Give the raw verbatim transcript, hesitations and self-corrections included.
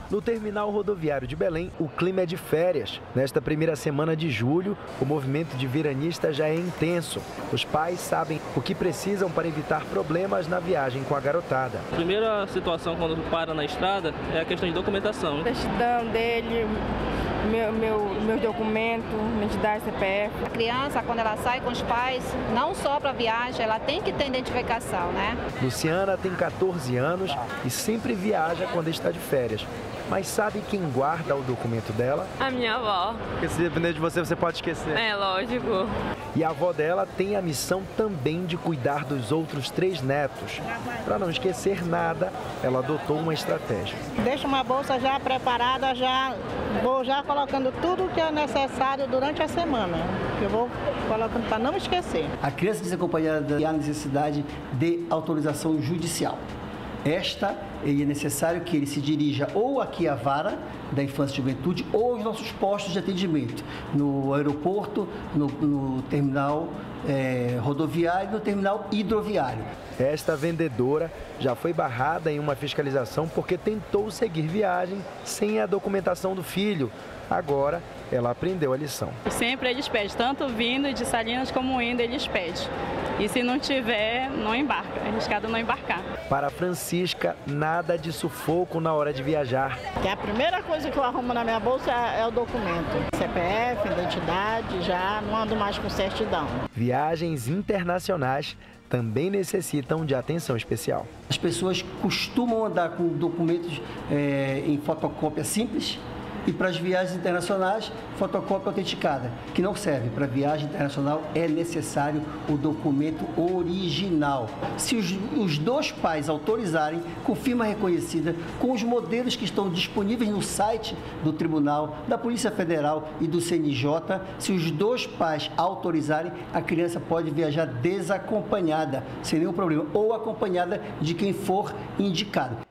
No terminal rodoviário de Belém, o clima é de férias. Nesta primeira semana de julho, o movimento de veranistas já é intenso. Os pais sabem o que precisam para evitar problemas na viagem com a garotada. A primeira situação quando para na estrada é a questão de documentação. Certidão dele, meu, meu, meu documento, identidade, C P F. A criança, quando ela sai com os pais, não só para viagem, ela tem que ter identificação, né? Luciana tem quatorze anos e sempre viaja quando está de férias. Mas sabe quem guarda o documento dela? A minha avó. Porque se depender de você, você pode esquecer. É, lógico. E a avó dela tem a missão também de cuidar dos outros três netos. Para não esquecer nada, ela adotou uma estratégia. Deixa uma bolsa já preparada, já vou já colocando tudo que é necessário durante a semana. Eu vou colocando para não esquecer. A criança desacompanhada tem a necessidade de autorização judicial. Esta, ele é necessário que ele se dirija ou aqui à vara da infância e juventude ou aos nossos postos de atendimento, no aeroporto, no, no terminal é, rodoviário e no terminal hidroviário. Esta vendedora já foi barrada em uma fiscalização porque tentou seguir viagem sem a documentação do filho. Agora, ela aprendeu a lição. Sempre eles pedem, tanto vindo de Salinas como indo, eles pedem. E se não tiver, não embarca, é arriscado não embarcar. Para Francisca, nada de sufoco na hora de viajar. Que a primeira coisa que eu arrumo na minha bolsa é, é o documento. C P F, identidade, já não ando mais com certidão. Viagens internacionais também necessitam de atenção especial. As pessoas costumam andar com documentos é, em fotocópia simples, e para as viagens internacionais, fotocópia autenticada, que não serve. Para viagem internacional é necessário o documento original. Se os, os dois pais autorizarem, com firma reconhecida, com os modelos que estão disponíveis no site do Tribunal, da Polícia Federal e do C N J, se os dois pais autorizarem, a criança pode viajar desacompanhada, sem nenhum problema, ou acompanhada de quem for indicado.